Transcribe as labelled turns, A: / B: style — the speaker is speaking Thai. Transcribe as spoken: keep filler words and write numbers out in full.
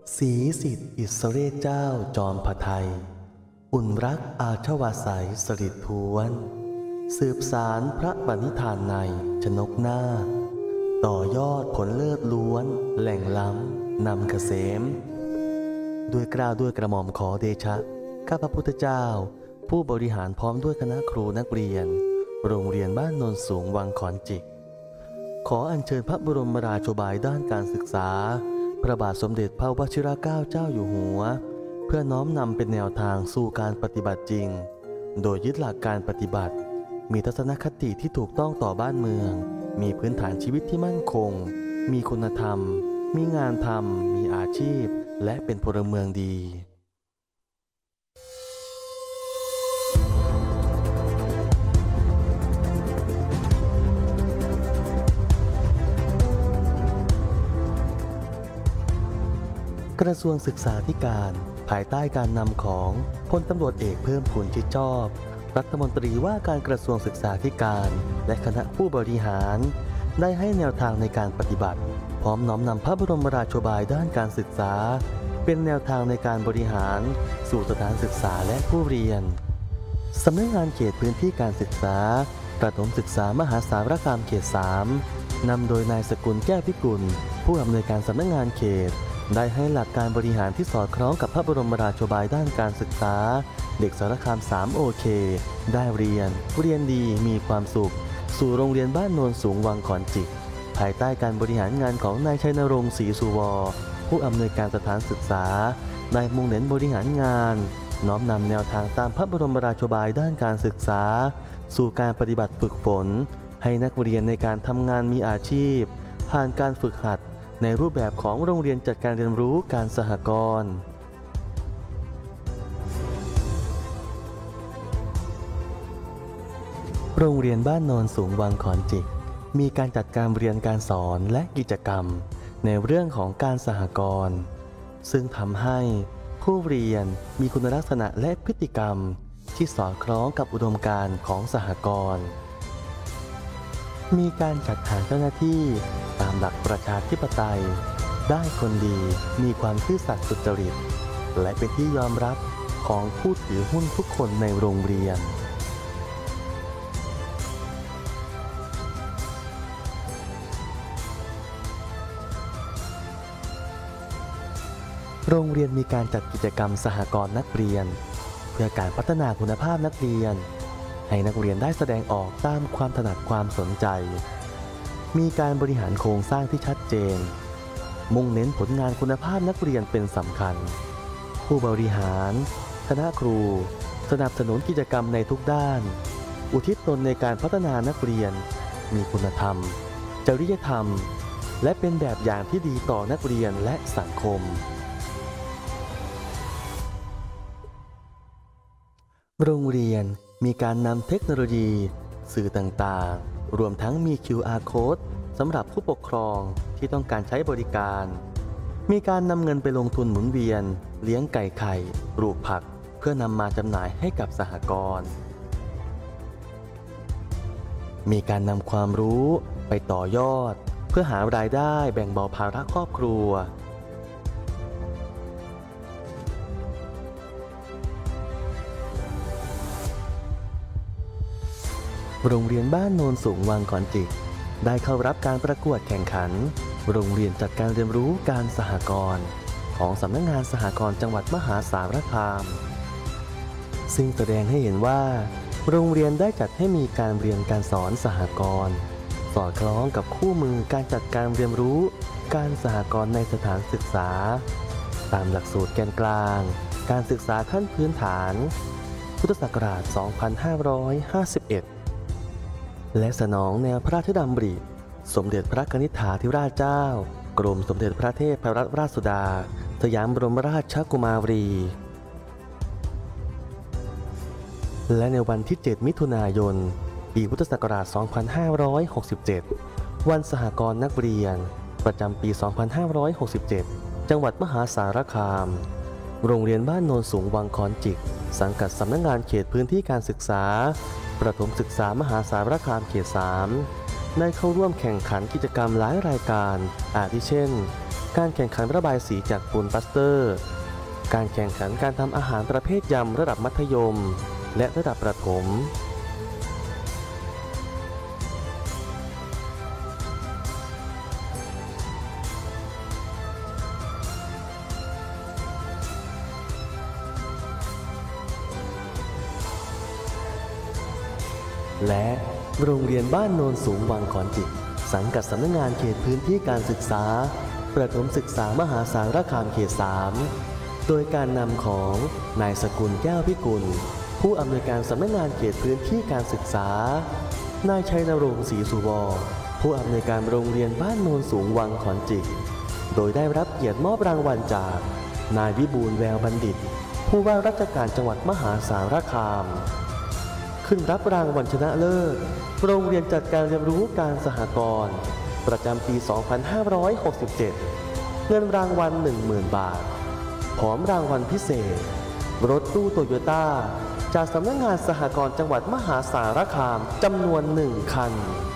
A: ศรีสิทธิอิสเรศเจ้าจอมพไทยอุ่นรักอาชวาสัยสริทธวนสืบสารพระปณิธานในชนกนาคต่อยอดผลเลิศล้วนแหล่งล้ำนำเกษมด้วยกล้าวด้วยกระหม่อมขอเดชะข้าพระพุทธเจ้าผู้บริหารพร้อมด้วยคณะครูนักเรียนโรงเรียนบ้านโนนสูงวังขอนจิกขออัญเชิญพระบรมราโชบายด้านการศึกษาพระบาทสมเด็จพระวชิรเกล้าเจ้าอยู่หัวเพื่อน้อมนำเป็นแนวทางสู่การปฏิบัติจริงโดยยึดหลักการปฏิบัติมีทัศนคติที่ถูกต้องต่อบ้านเมืองมีพื้นฐานชีวิตที่มั่นคงมีคุณธรรมมีงานทำมีอาชีพและเป็นพลเมืองดีกระทรวงศึกษาธิการภายใต้การนำของพลตำรวจเอกเพิ่มพูนชิดชอบรัฐมนตรีว่าการกระทรวงศึกษาธิการและคณะผู้บริหารได้ให้แนวทางในการปฏิบัติพร้อมน้อมนำพระบรมราโชบายด้านการศึกษาเป็นแนวทางในการบริหารสู่สถานศึกษาและผู้เรียนสำนักงานเขตพื้นที่การศึกษาประถมศึกษามหาสารคามเขตสามนำโดยนายสกุลแก้วพิกุลผู้อำนวยการสำนักงานเขตได้ให้หลักการบริหารที่สอดคล้องกับพระบรมราโชบายด้านการศึกษาเด็กสารคาม สาม โอ เค ได้เรียนเรียนดีมีความสุขสู่โรงเรียนบ้านโนนสูงวังขอนจิกภายใต้การบริหารงานของนายชัยนรงค์ศรีสุวรผู้อำนวยการสถานศึกษาได้มุ่งเน้นบริหารงานน้อมนำแนวทางตามพระบรมราโชบายด้านการศึกษาสู่การปฏิบัติฝึกฝนให้นักเรียนในการทำงานมีอาชีพผ่านการฝึกหัดในรูปแบบของโรงเรียนจัดการเรียนรู้การสหกรณ์โรงเรียนบ้านโนนสูงวังขอนจิกมีการจัดการเรียนการสอนและกิจกรรมในเรื่องของการสหกรณ์ซึ่งทำให้ผู้เรียนมีคุณลักษณะและพฤติกรรมที่สอดคล้องกับอุดมการณ์ของสหกรณ์มีการจัดหาเจ้าหน้าที่ตามหลักประชาธิปไตยได้คนดีมีความซื่อสัตย์สุจริตและเป็นที่ยอมรับของผู้ถือหุ้นทุกคนในโรงเรียนโรงเรียนมีการจัดกิจกรรมสหกรณ์นักเรียนเพื่อการพัฒนาคุณภาพนักเรียนให้นักเรียนได้แสดงออกตามความถนัดความสนใจมีการบริหารโครงสร้างที่ชัดเจนมุ่งเน้นผลงานคุณภาพนักเรียนเป็นสำคัญผู้บริหารคณะครูสนับสนุนกิจกรรมในทุกด้านอุทิศตนในการพัฒนานักเรียนมีคุณธรรมจริยธรรมและเป็นแบบอย่างที่ดีต่อนักเรียนและสังคมโรงเรียนมีการนำเทคโนโลยีสื่อต่างๆรวมทั้งมี คิว อาร์ Code สำหรับผู้ปกครองที่ต้องการใช้บริการมีการนำเงินไปลงทุนหมุนเวียนเลี้ยงไก่ไข่ปลูกผักเพื่อนำมาจำหน่ายให้กับสหกรณ์มีการนำความรู้ไปต่อยอดเพื่อหารายได้แบ่งเบาภาระครอบครัวโรงเรียนบ้านโนนสูงวังขอนจิกได้เข้ารับการประกวดแข่งขันโรงเรียนจัดการเรียนรู้การสหกรณ์ของสำนักงานสหกรณ์จังหวัดมหาสารคามซึ่งแสดงให้เห็นว่าโรงเรียนได้จัดให้มีการเรียนการสอนสหกรณ์สอดคล้องกับคู่มือการจัดการเรียนรู้การสหกรณ์ในสถานศึกษาตามหลักสูตรแกนกลางการศึกษาขั้นพื้นฐานพุทธศักราช สองพันห้าร้อยห้าสิบเอ็ดและสนองแนวพระราชดำริสมเด็จพระกนิษฐาธิราชเจ้ากรมสมเด็จพระเทพรัตนราชสุดาสยามบรมราชกุมารีและในวันที่ เจ็ด มิถุนายน ปีพุทธศักราช สองพันห้าร้อยหกสิบเจ็ด วันสหกรณ์นักเรียนประจำปี สองพันห้าร้อยหกสิบเจ็ด จังหวัดมหาสารคามโรงเรียนบ้านโนนสูงวังขอนจิกสังกัดสำนักงานเขตพื้นที่การศึกษาประถมศึกษามหาสารคามเขต สามได้เข้าร่วมแข่งขันกิจกรรมหลายรายการอาทิเช่นการแข่งขันระบายสีจากปูนปลาสเตอร์การแข่งขันการทำอาหารประเภทยำระดับมัธยมและระดับประถมและโรงเรียนบ้านโนนสูงวังขอนจิกสังกัดสำนักงานเขตพื้นที่การศึกษาประถมศึกษามหาสารคามเขตสามโดยการนำของนายสกุลแก้วพิกุลผู้อำนวยการสำนักงานเขตพื้นที่การศึกษานายชัยนรงค์ศรีสุวรรณผู้อำนวยการโรงเรียนบ้านโนนสูงวังขอนจิกโดยได้รับเกียรติมอบรางวัลจากนายวิบูลย์แววบัณฑิตผู้ว่าราชการจังหวัดมหาสารคามขึ้นรับรางวัลชนะเลิศโรงเรียนจัดการเรียนรู้การสหกรณ์ประจำปี สองพันห้าร้อยหกสิบเจ็ด เงินรางวัล หนึ่งหมื่น บาทพร้อมรางวัลพิเศษรถตู้โตโยต้าจากสำนักงานสหกรณ์จังหวัดมหาสารคามจำนวนหนึ่งคัน